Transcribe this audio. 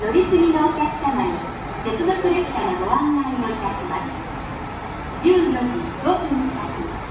乗り継ぎのお客様に接続列車のご案内をいたします。14時5分発